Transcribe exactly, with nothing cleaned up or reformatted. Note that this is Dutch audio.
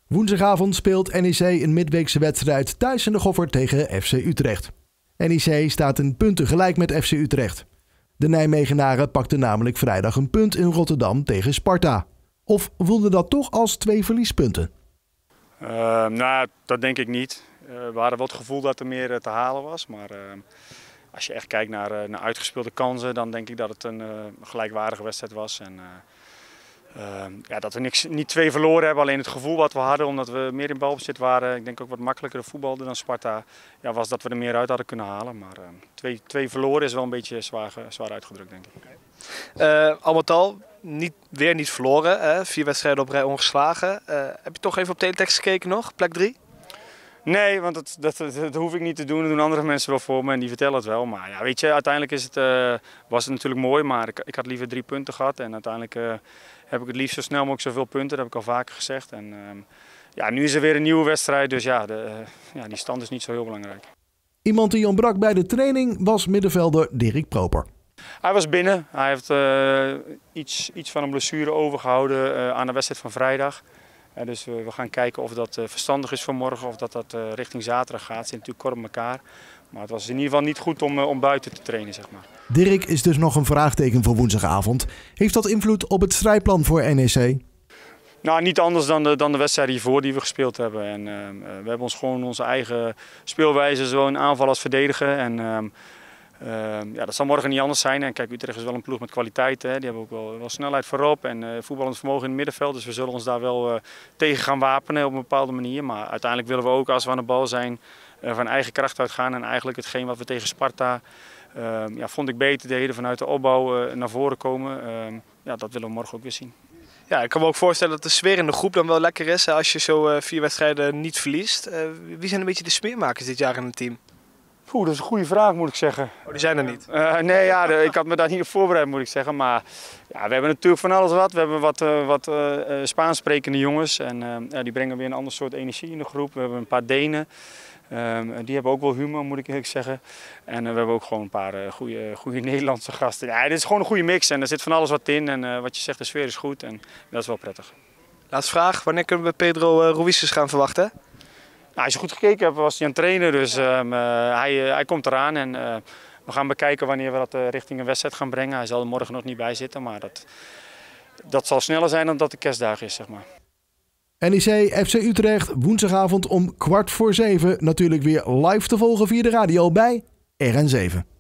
Woensdagavond speelt N E C een midweekse wedstrijd thuis in de Goffert tegen F C Utrecht. N E C staat in punten gelijk met F C Utrecht. De Nijmegenaren pakten namelijk vrijdag een punt in Rotterdam tegen Sparta. Of voelde dat toch als twee verliespunten? Uh, nou, dat denk ik niet. Uh, we hadden wel het gevoel dat er meer uh, te halen was. Maar uh, als je echt kijkt naar, uh, naar uitgespeelde kansen, dan denk ik dat het een uh, gelijkwaardige wedstrijd was. En, uh, uh, ja, dat we niks, niet twee verloren hebben, alleen het gevoel wat we hadden, omdat we meer in balbezit waren, ik denk ook wat makkelijker voetbalden dan Sparta, ja, was dat we er meer uit hadden kunnen halen. Maar uh, twee, twee verloren is wel een beetje zwaar, zwaar uitgedrukt, denk ik. Uh, al met al, niet, weer niet verloren, hè? Vier wedstrijden op rij ongeslagen. Uh, heb je toch even op teletext gekeken nog, plek drie? Nee, want dat, dat, dat, dat hoef ik niet te doen. Dat doen andere mensen wel voor me en die vertellen het wel. Maar ja, weet je, uiteindelijk is het, uh, was het natuurlijk mooi, maar ik, ik had liever drie punten gehad. En uiteindelijk uh, heb ik het liefst zo snel mogelijk zoveel punten, dat heb ik al vaker gezegd. En, uh, ja, nu is er weer een nieuwe wedstrijd, dus ja, de, uh, ja, die stand is niet zo heel belangrijk. Iemand die ontbrak bij de training was middenvelder Dirk Proper. Hij was binnen. Hij heeft uh, iets, iets van een blessure overgehouden uh, aan de wedstrijd van vrijdag. Uh, dus uh, we gaan kijken of dat uh, verstandig is voor morgen of dat dat uh, richting zaterdag gaat. Het zit natuurlijk kort op elkaar. Maar het was in ieder geval niet goed om, uh, om buiten te trainen, zeg maar. Dirk is dus nog een vraagteken voor woensdagavond. Heeft dat invloed op het strijdplan voor N E C? Nou, niet anders dan de, dan de wedstrijden hiervoor die we gespeeld hebben. En, uh, we hebben ons gewoon onze eigen speelwijze, zowel in aanval als verdedigen. En, uh, Uh, ja, dat zal morgen niet anders zijn. En kijk, Utrecht is wel een ploeg met kwaliteit. Hè. Die hebben ook wel, wel snelheid voorop en uh, voetballend vermogen in het middenveld. Dus we zullen ons daar wel uh, tegen gaan wapenen op een bepaalde manier. Maar uiteindelijk willen we ook, als we aan de bal zijn, uh, van eigen kracht uitgaan. En eigenlijk hetgeen wat we tegen Sparta, uh, ja, vond ik beter deden, vanuit de opbouw uh, naar voren komen. Uh, ja, dat willen we morgen ook weer zien. Ja, ik kan me ook voorstellen dat de sfeer in de groep dan wel lekker is, hè, als je zo uh, vier wedstrijden niet verliest. Uh, wie zijn een beetje de smeermakers dit jaar in het team? Oeh, dat is een goede vraag, moet ik zeggen. Oh, die zijn er niet? Uh, nee, ja, de, ik had me daar niet op voorbereid, moet ik zeggen. Maar ja, we hebben natuurlijk van alles wat. We hebben wat, uh, wat uh, Spaans sprekende jongens. En uh, ja, die brengen weer een ander soort energie in de groep. We hebben een paar Denen. Uh, die hebben ook wel humor, moet ik eerlijk zeggen. En uh, we hebben ook gewoon een paar uh, goede, goede Nederlandse gasten. Ja, dit is gewoon een goede mix en er zit van alles wat in. En uh, wat je zegt, de sfeer is goed en dat is wel prettig. Laatste vraag, wanneer kunnen we Pedro uh, Ruizes gaan verwachten? Nou, als je goed gekeken hebt, was hij aan het trainen, dus uh, uh, hij, uh, hij komt eraan en uh, we gaan bekijken wanneer we dat uh, richting een wedstrijd gaan brengen. Hij zal er morgen nog niet bij zitten, maar dat, dat zal sneller zijn dan dat de kerstdag is, zeg maar. N E C F C Utrecht, woensdagavond om kwart voor zeven, natuurlijk weer live te volgen via de radio bij R N zeven.